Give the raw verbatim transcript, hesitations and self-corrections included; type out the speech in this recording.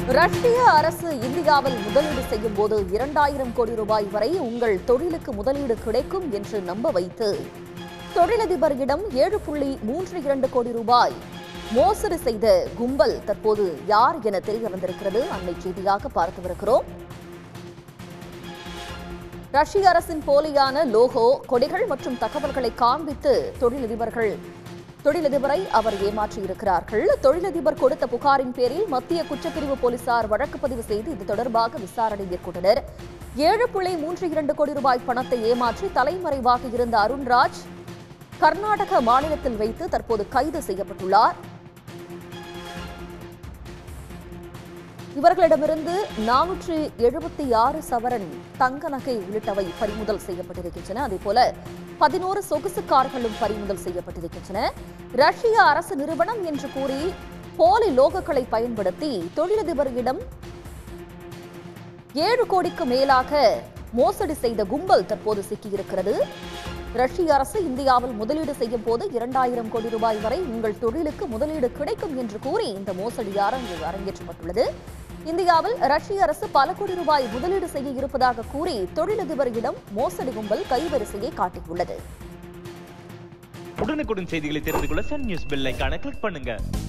ரஷ்ய அரசு இந்தியாவில் முதலீடு செய்யும் போது இரண்டாயிரம் கோடி ரூபாய் வரை உங்கள் தொழிலுக்கு முதலீடு கிடைக்கும் என்று நம்ப வைத்து தொழிலதிபரிடம் ஏழு புள்ளி மூன்று இரண்டு கோடி ரூபாய் மோசடி செய்த கும்பல் தற்போது யார் என தெரிய வந்திருக்கிறது. அண்மை செய்தியாக பார்த்து வருகிறோம். ரஷ்ய அரசின் போலியான லோகோ, கொடிகள் மற்றும் தகவல்களை காண்பித்து தொழிலதிபர்கள் தொழிலதிபரை அவர் ஏமாற்றியிருக்கிறார்கள். தொழிலதிபர் கொடுத்த புகாரின் பேரில் மத்திய குற்றப்பிரிவு போலீசார் வழக்கு பதிவு செய்து இது தொடர்பாக விசாரணை மேற்கொண்டனர். ஏழு புள்ளி மூன்று இரண்டு கோடி ரூபாய் பணத்தை ஏமாற்றி தலைமறைவாக இருந்த அருண்ராஜ் கர்நாடக மாநிலத்தில் வைத்து தற்போது கைது செய்யப்பட்டுள்ளார். இவர்களிடமிருந்து நானூற்று எழுபத்தி ஆறு சவரன் தங்க நகை உள்ளிட்டவை பறிமுதல் செய்யப்பட்டிருக்கின்றன. அதேபோல பதினோரு சொகுசு கார்களும் பறிமுதல் செய்யப்பட்டிருக்கின்றன. ரஷ்ய அரசு நிறுவனம் என்று கூறி போலி லோகோக்களை பயன்படுத்தி தொழிலதிபரிடம் ஏழு கோடிக்கு மேலாக மோசடி செய்த கும்பல் தற்போது சிக்கியிருக்கிறது. ரஷ்ய அரசு இந்தியாவில் முதலீடு செய்யும் போது இரண்டாயிரம் கோடி ரூபாய் வரை உங்கள் தொழிலுக்கு முதலீடு கிடைக்கும் என்று கூறி இந்த மோசடி அரங்கேற்றப்பட்டுள்ளது. இந்தியாவில் ரஷ்ய அரசு பல கோடி ரூபாய் முதலீடு செய்ய இருப்பதாக கூறி தொழிலதிபரிடம் மோசடி கும்பல் கைவரிசையை காட்டியுள்ளது. உடனுக்குடன் செய்திகளை தெரிந்து கொள்ள சன் நியூஸ் பெல் ஐகானை கிளிக் பண்ணுங்க.